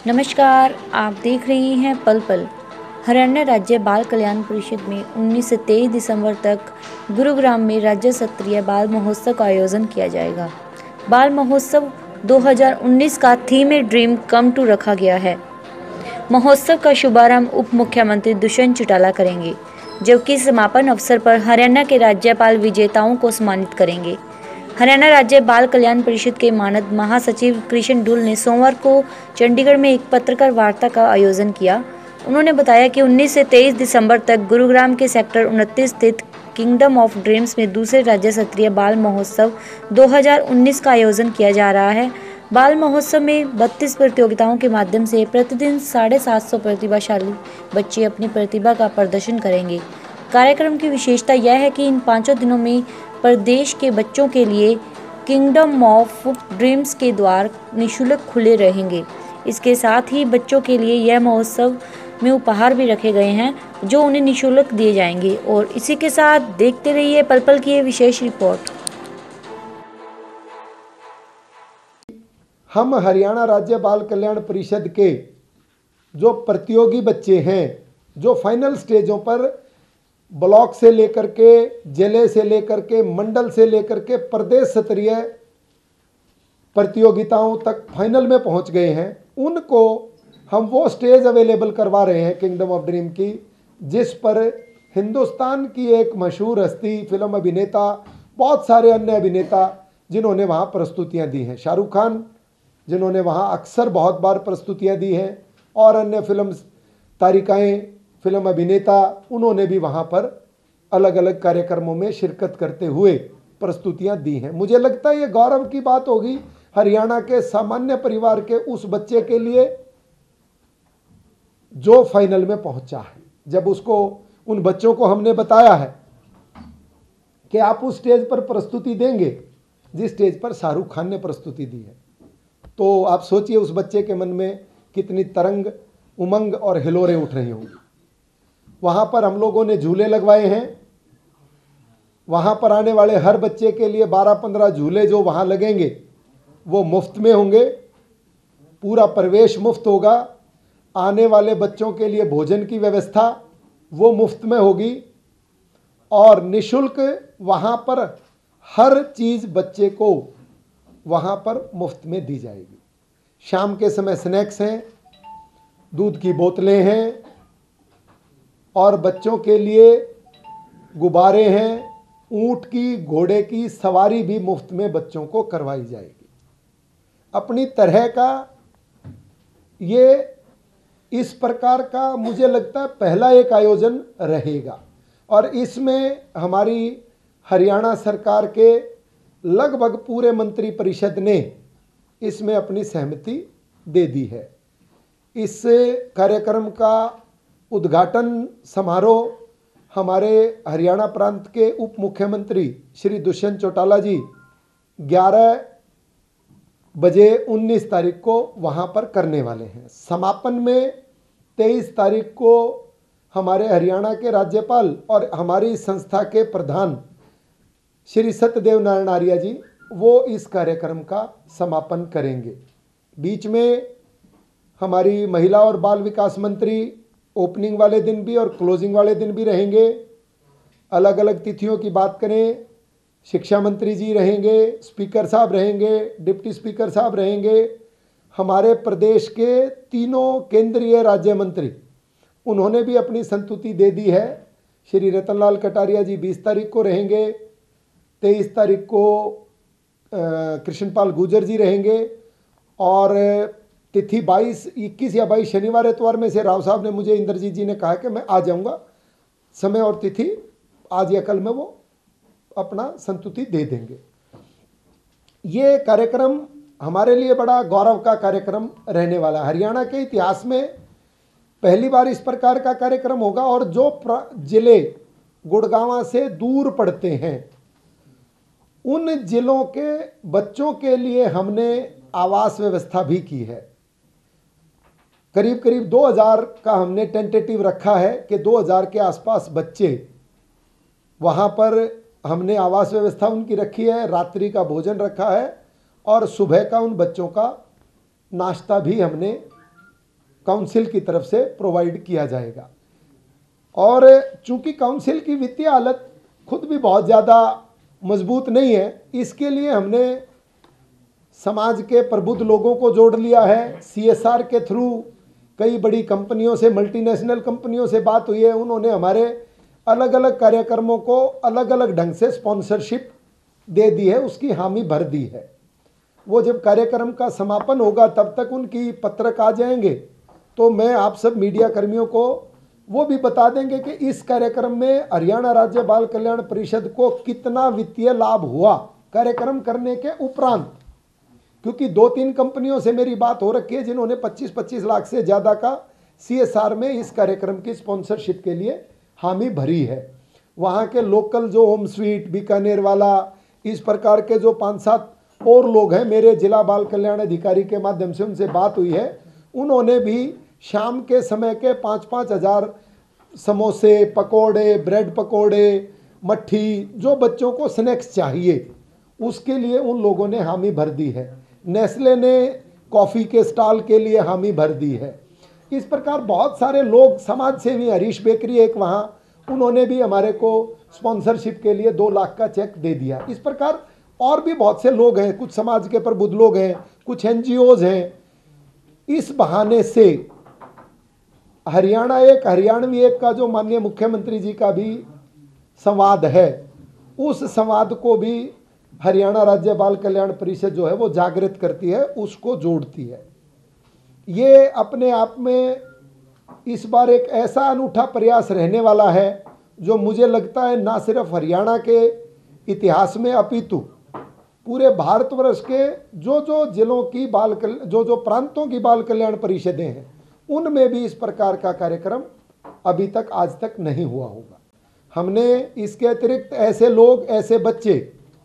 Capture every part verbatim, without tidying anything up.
नमस्कार, आप देख रही हैं पल पल। हरियाणा राज्य बाल कल्याण परिषद में उन्नीस से तेईस दिसंबर तक गुरुग्राम में राज्य स्तरीय बाल महोत्सव का आयोजन किया जाएगा। बाल महोत्सव दो हज़ार उन्नीस का theme a dream come to रखा गया है। महोत्सव का शुभारंभ उप मुख्यमंत्री दुष्यंत चौटाला करेंगे, जबकि समापन अवसर पर हरियाणा के राज्यपाल विजेताओं को सम्मानित करेंगे। हरियाणा राज्य बाल कल्याण परिषद के मानद महासचिव कृष्ण ढुल ने सोमवार को चंडीगढ़ में एक पत्रकार वार्ता का आयोजन किया। उन्होंने बताया कि उन्नीस से तेईस दिसंबर तक गुरुग्राम के सेक्टर उनतीस स्थित किंगडम ऑफ ड्रीम्स में दूसरे राज्य स्तरीय बाल महोत्सव दो हज़ार उन्नीस का आयोजन किया जा रहा है। बाल महोत्सव में बत्तीस प्रतियोगिताओं के माध्यम से प्रतिदिन साढ़े सात सौ प्रतिभाशाली बच्चे अपनी प्रतिभा का प्रदर्शन करेंगे। कार्यक्रम की विशेषता यह है कि इन पाँचों दिनों में प्रदेश के बच्चों के लिए किंगडम ऑफ ड्रीम्स के द्वार निःशुल्क खुले रहेंगे। इसके साथ ही बच्चों के लिए यह महोत्सव में उपहार भी रखे गए हैं, जो उन्हें निःशुल्क दिए जाएंगे। और इसी के साथ देखते रहिए पल पल की ये विशेष रिपोर्ट। हम हरियाणा राज्य बाल कल्याण परिषद के जो प्रतियोगी बच्चे हैं, जो फाइनल स्टेजों पर ब्लॉक से लेकर के जिले से लेकर के मंडल से लेकर के प्रदेश स्तरीय प्रतियोगिताओं तक फाइनल में पहुंच गए हैं, उनको हम वो स्टेज अवेलेबल करवा रहे हैं किंगडम ऑफ ड्रीम की, जिस पर हिंदुस्तान की एक मशहूर हस्ती, फिल्म अभिनेता, बहुत सारे अन्य अभिनेता जिन्होंने वहाँ प्रस्तुतियाँ दी हैं, शाहरुख खान जिन्होंने वहाँ अक्सर बहुत बार प्रस्तुतियाँ दी हैं, और अन्य फिल्म तारिकाएँ, फिल्म अभिनेता, उन्होंने भी वहाँ पर अलग अलग कार्यक्रमों में शिरकत करते हुए प्रस्तुतियाँ दी हैं। मुझे लगता है ये गौरव की बात होगी हरियाणा के सामान्य परिवार के उस बच्चे के लिए जो फाइनल में पहुंचा है। जब उसको, उन बच्चों को हमने बताया है कि आप उस स्टेज पर प्रस्तुति देंगे जिस स्टेज पर शाहरुख खान ने प्रस्तुति दी है, तो आप सोचिए उस बच्चे के मन में कितनी तरंग, उमंग और हिलोरें उठ रही होंगी। वहाँ पर हम लोगों ने झूले लगवाए हैं। वहाँ पर आने वाले हर बच्चे के लिए बारह पंद्रह झूले जो वहाँ लगेंगे वो मुफ्त में होंगे। पूरा प्रवेश मुफ्त होगा। आने वाले बच्चों के लिए भोजन की व्यवस्था वो मुफ्त में होगी, और निःशुल्क वहाँ पर हर चीज़ बच्चे को वहाँ पर मुफ्त में दी जाएगी। शाम के समय स्नैक्स हैं, दूध की बोतलें हैं, और बच्चों के लिए गुब्बारे हैं। ऊंट की, घोड़े की सवारी भी मुफ्त में बच्चों को करवाई जाएगी। अपनी तरह का ये इस प्रकार का मुझे लगता है पहला एक आयोजन रहेगा, और इसमें हमारी हरियाणा सरकार के लगभग पूरे मंत्री परिषद ने इसमें अपनी सहमति दे दी है। इस कार्यक्रम का उद्घाटन समारोह हमारे हरियाणा प्रांत के उप मुख्यमंत्री श्री दुष्यंत चौटाला जी ग्यारह बजे उन्नीस तारीख को वहां पर करने वाले हैं। समापन में तेईस तारीख को हमारे हरियाणा के राज्यपाल और हमारी संस्था के प्रधान श्री सत्यदेव नारायण आर्य जी वो इस कार्यक्रम का समापन करेंगे। बीच में हमारी महिला और बाल विकास मंत्री ओपनिंग वाले दिन भी और क्लोजिंग वाले दिन भी रहेंगे। अलग अलग तिथियों की बात करें, शिक्षा मंत्री जी रहेंगे, स्पीकर साहब रहेंगे, डिप्टी स्पीकर साहब रहेंगे, हमारे प्रदेश के तीनों केंद्रीय राज्य मंत्री उन्होंने भी अपनी संस्तुति दे दी है। श्री रतनलाल कटारिया जी बीस तारीख को रहेंगे, तेईस तारीख को कृष्णपाल गुर्जर जी रहेंगे, और तिथि बाईस, इक्कीस या बाईस शनिवार एतवार में से राव साहब ने मुझे, इंद्रजीत जी ने कहा कि मैं आ जाऊंगा। समय और तिथि आज या कल में वो अपना संस्तुति दे देंगे। ये कार्यक्रम हमारे लिए बड़ा गौरव का कार्यक्रम रहने वाला। हरियाणा के इतिहास में पहली बार इस प्रकार का कार्यक्रम होगा, और जो जिले गुड़गांव से दूर पड़ते हैं उन जिलों के बच्चों के लिए हमने आवास व्यवस्था भी की है। करीब करीब दो हज़ार का हमने टेंटेटिव रखा है कि दो हज़ार के आसपास बच्चे वहाँ पर हमने आवास व्यवस्था उनकी रखी है, रात्रि का भोजन रखा है, और सुबह का उन बच्चों का नाश्ता भी हमने काउंसिल की तरफ से प्रोवाइड किया जाएगा। और चूंकि काउंसिल की वित्तीय हालत खुद भी बहुत ज़्यादा मजबूत नहीं है, इसके लिए हमने समाज के प्रबुद्ध लोगों को जोड़ लिया है। सीएसआर के थ्रू कई बड़ी कंपनियों से, मल्टीनेशनल कंपनियों से बात हुई है। उन्होंने हमारे अलग अलग कार्यक्रमों को अलग अलग ढंग से स्पॉन्सरशिप दे दी है, उसकी हामी भर दी है। वो जब कार्यक्रम का समापन होगा तब तक उनकी पत्रक आ जाएंगे, तो मैं आप सब मीडिया कर्मियों को वो भी बता देंगे कि इस कार्यक्रम में हरियाणा राज्य बाल कल्याण परिषद को कितना वित्तीय लाभ हुआ कार्यक्रम करने के उपरांत। क्योंकि दो तीन कंपनियों से मेरी बात हो रखी है जिन्होंने पच्चीस पच्चीस लाख से ज़्यादा का सीएसआर में इस कार्यक्रम की स्पॉन्सरशिप के लिए हामी भरी है। वहाँ के लोकल जो होम स्वीट, बीकानेर वाला, इस प्रकार के जो पाँच सात और लोग हैं, मेरे जिला बाल कल्याण अधिकारी के माध्यम से उनसे बात हुई है, उन्होंने भी शाम के समय के पाँच पाँच हजार समोसे, पकोड़े, ब्रेड पकोड़े, मट्ठी, जो बच्चों को स्नैक्स चाहिए उसके लिए उन लोगों ने हामी भर दी है। नेस्ले ने कॉफ़ी के स्टॉल के लिए हामी भर दी है। इस प्रकार बहुत सारे लोग, समाज सेवी हरीश बेकरी एक वहाँ, उन्होंने भी हमारे को स्पॉन्सरशिप के लिए दो लाख का चेक दे दिया। इस प्रकार और भी बहुत से लोग हैं, कुछ समाज के प्रबुद्ध लोग हैं, कुछ एनजीओज हैं। इस बहाने से हरियाणा एक, हरियाणवी एक का जो माननीय मुख्यमंत्री जी का भी संवाद है, उस संवाद को भी हरियाणा राज्य बाल कल्याण परिषद जो है वो जागृत करती है, उसको जोड़ती है। ये अपने आप में इस बार एक ऐसा अनूठा प्रयास रहने वाला है जो मुझे लगता है ना सिर्फ हरियाणा के इतिहास में अपितु पूरे भारतवर्ष के जो जो जिलों की बाल जो जो प्रांतों की बाल कल्याण परिषदें हैं उनमें भी इस प्रकार का कार्यक्रम अभी तक आज तक नहीं हुआ होगा। हमने इसके अतिरिक्त ऐसे लोग, ऐसे बच्चे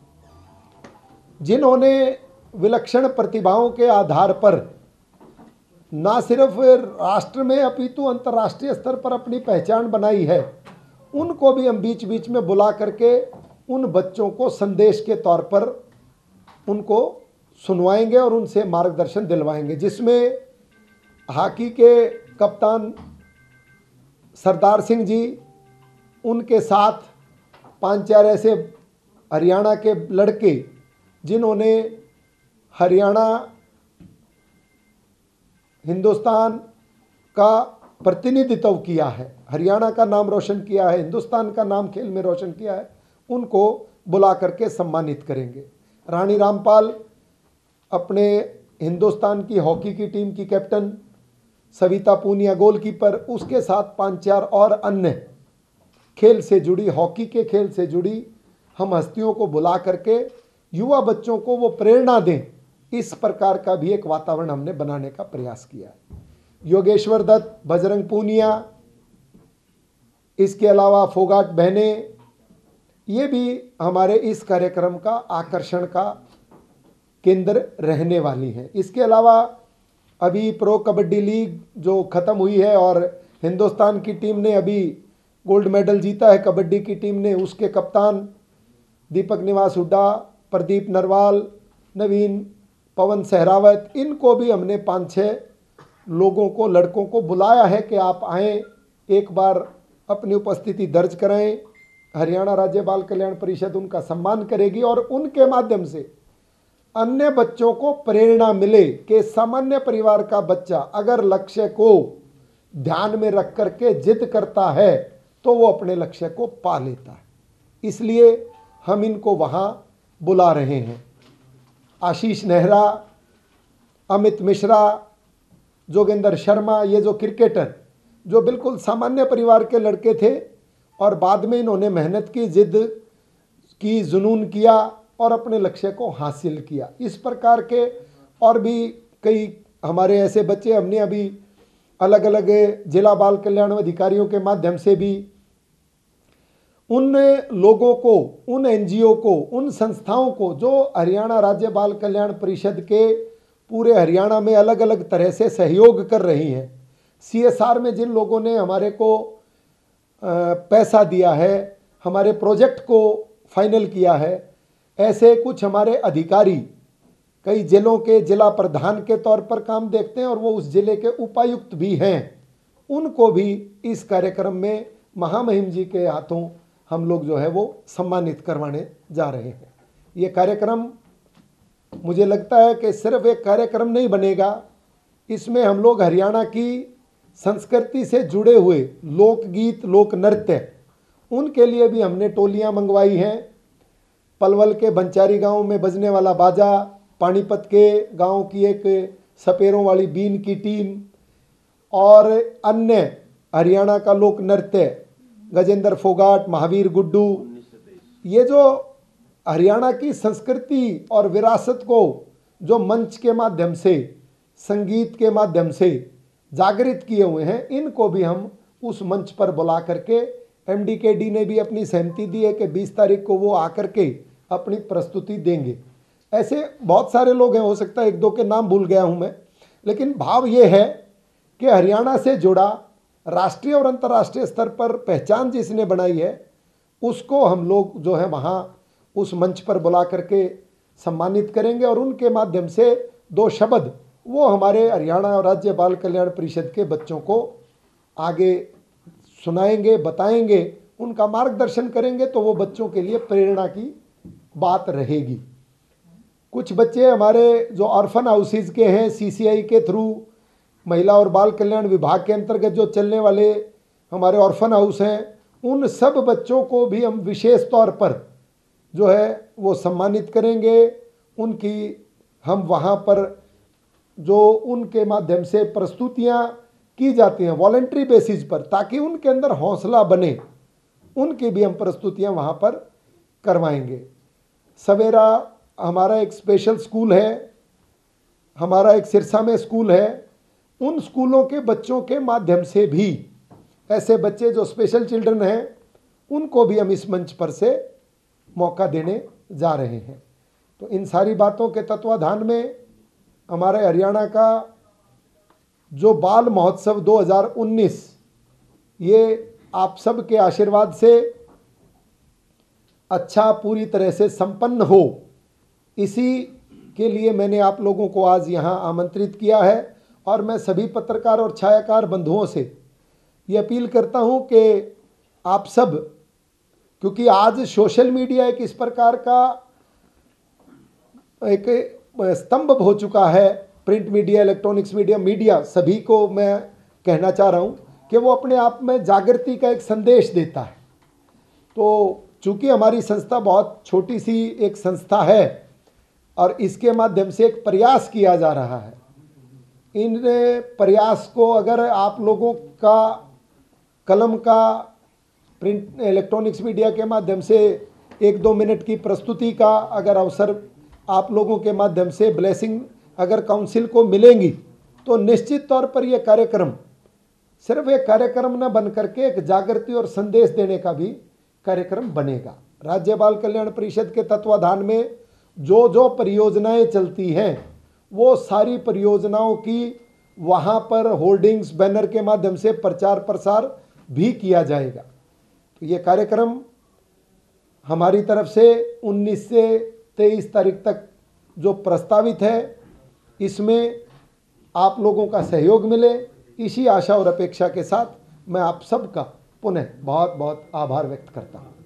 जिन्होंने विलक्षण प्रतिभाओं के आधार पर ना सिर्फ राष्ट्र में अपितु अंतर्राष्ट्रीय स्तर पर अपनी पहचान बनाई है, उनको भी हम बीच बीच में बुला करके उन बच्चों को संदेश के तौर पर उनको सुनवाएंगे और उनसे मार्गदर्शन दिलवाएंगे, जिसमें हॉकी के कप्तान सरदार सिंह जी, उनके साथ पांच चार ऐसे हरियाणा के लड़के जिन्होंने हरियाणा हिंदुस्तान का प्रतिनिधित्व किया है, हरियाणा का नाम रोशन किया है, हिंदुस्तान का नाम खेल में रोशन किया है, उनको बुला करके सम्मानित करेंगे। रानी रामपाल अपने हिंदुस्तान की हॉकी की टीम की कैप्टन, सविता पूनिया गोलकीपर, उसके साथ पांच चार और अन्य खेल से जुड़ी, हॉकी के खेल से जुड़ी हम हस्तियों को बुला करके युवा बच्चों को वो प्रेरणा दें, इस प्रकार का भी एक वातावरण हमने बनाने का प्रयास किया है। योगेश्वर दत्त, बजरंग पूनिया, इसके अलावा फोगाट बहनें, ये भी हमारे इस कार्यक्रम का आकर्षण का केंद्र रहने वाली हैं। इसके अलावा अभी प्रो कबड्डी लीग जो ख़त्म हुई है और हिंदुस्तान की टीम ने अभी गोल्ड मेडल जीता है कबड्डी की टीम ने, उसके कप्तान दीपक निवास हुड्डा, प्रदीप नरवाल, नवीन, पवन सहरावत, इनको भी हमने पाँच छः लोगों को, लड़कों को बुलाया है कि आप आएँ, एक बार अपनी उपस्थिति दर्ज कराएं। हरियाणा राज्य बाल कल्याण परिषद उनका सम्मान करेगी और उनके माध्यम से अन्य बच्चों को प्रेरणा मिले कि सामान्य परिवार का बच्चा अगर लक्ष्य को ध्यान में रख करके जिद करता है तो वो अपने लक्ष्य को पा लेता है। इसलिए हम इनको वहाँ बुला रहे हैं। आशीष नेहरा, अमित मिश्रा, जोगेंद्र शर्मा, ये जो क्रिकेटर जो बिल्कुल सामान्य परिवार के लड़के थे और बाद में इन्होंने मेहनत की, जिद की, जुनून किया और अपने लक्ष्य को हासिल किया। इस प्रकार के और भी कई हमारे ऐसे बच्चे हमने अभी अलग अलग जिला बाल कल्याण अधिकारियों के माध्यम से भी उन लोगों को, उन एनजीओ को, उन संस्थाओं को जो हरियाणा राज्य बाल कल्याण परिषद के पूरे हरियाणा में अलग अलग तरह से सहयोग कर रही हैं, सीएसआर में जिन लोगों ने हमारे को पैसा दिया है, हमारे प्रोजेक्ट को फाइनल किया है, ऐसे कुछ हमारे अधिकारी कई जिलों के जिला प्रधान के तौर पर काम देखते हैं और वो उस जिले के उपायुक्त भी हैं, उनको भी इस कार्यक्रम में महामहिम जी के हाथों हम लोग जो है वो सम्मानित करवाने जा रहे हैं। ये कार्यक्रम मुझे लगता है कि सिर्फ एक कार्यक्रम नहीं बनेगा, इसमें हम लोग हरियाणा की संस्कृति से जुड़े हुए लोकगीत, लोक नृत्य, उनके लिए भी हमने टोलियां मंगवाई हैं। पलवल के बंचारी गांव में बजने वाला बाजा, पानीपत के गांव की एक सपेरों वाली बीन की टीम और अन्य हरियाणा का लोक नृत्य गजेंद्र फोगाट, महावीर गुड्डू, ये जो हरियाणा की संस्कृति और विरासत को जो मंच के माध्यम से, संगीत के माध्यम से जागृत किए हुए हैं, इनको भी हम उस मंच पर बुला करके, एमडीकेडी ने भी अपनी सहमति दी है कि बीस तारीख को वो आकर के अपनी प्रस्तुति देंगे। ऐसे बहुत सारे लोग हैं, हो सकता है एक दो के नाम भूल गया हूं मैं, लेकिन भाव ये है कि हरियाणा से जुड़ा राष्ट्रीय और अंतर्राष्ट्रीय स्तर पर पहचान जिसने बनाई है, उसको हम लोग जो है वहाँ उस मंच पर बुला करके सम्मानित करेंगे और उनके माध्यम से दो शब्द वो हमारे हरियाणा और राज्य बाल कल्याण परिषद के बच्चों को आगे सुनाएंगे, बताएंगे, उनका मार्गदर्शन करेंगे, तो वो बच्चों के लिए प्रेरणा की बात रहेगी। कुछ बच्चे हमारे जो ऑर्फन हाउसेज के हैं, सीसीआई के थ्रू, महिला और बाल कल्याण विभाग के अंतर्गत जो चलने वाले हमारे ऑर्फन हाउस हैं, उन सब बच्चों को भी हम विशेष तौर पर जो है वो सम्मानित करेंगे। उनकी हम वहाँ पर जो उनके माध्यम से प्रस्तुतियाँ की जाती हैं वॉलंटरी बेसिस पर, ताकि उनके अंदर हौसला बने, उनकी भी हम प्रस्तुतियाँ वहाँ पर करवाएंगे। सवेरा हमारा एक स्पेशल स्कूल है, हमारा एक सिरसा में स्कूल है, उन स्कूलों के बच्चों के माध्यम से भी ऐसे बच्चे जो स्पेशल चिल्ड्रन हैं, उनको भी हम इस मंच पर से मौका देने जा रहे हैं। तो इन सारी बातों के तत्वाधान में हमारे हरियाणा का जो बाल महोत्सव दो हज़ार उन्नीस, ये आप सब के आशीर्वाद से अच्छा पूरी तरह से संपन्न हो, इसी के लिए मैंने आप लोगों को आज यहाँ आमंत्रित किया है। और मैं सभी पत्रकार और छायाकार बंधुओं से ये अपील करता हूँ कि आप सब, क्योंकि आज सोशल मीडिया एक इस प्रकार का एक स्तंभ हो चुका है, print media, electronics media, media सभी को मैं कहना चाह रहा हूँ कि वो अपने आप में जागृति का एक संदेश देता है। तो चूँकि हमारी संस्था बहुत छोटी सी एक संस्था है और इसके माध्यम से एक प्रयास किया जा रहा है, इन प्रयास को अगर आप लोगों का कलम का प्रिंट इलेक्ट्रॉनिक्स मीडिया के माध्यम से एक दो मिनट की प्रस्तुति का अगर अवसर आप लोगों के माध्यम से ब्लेसिंग अगर काउंसिल को मिलेंगी, तो निश्चित तौर पर यह कार्यक्रम सिर्फ एक कार्यक्रम न बन करके एक जागृति और संदेश देने का भी कार्यक्रम बनेगा। राज्य बाल कल्याण परिषद के तत्वाधान में जो जो परियोजनाएं चलती हैं, वो सारी परियोजनाओं की वहाँ पर होर्डिंग्स, बैनर के माध्यम से प्रचार प्रसार भी किया जाएगा। तो ये कार्यक्रम हमारी तरफ से उन्नीस से तेईस तारीख तक जो प्रस्तावित है, इसमें आप लोगों का सहयोग मिले, इसी आशा और अपेक्षा के साथ मैं आप सबका पुनः बहुत बहुत आभार व्यक्त करता हूँ।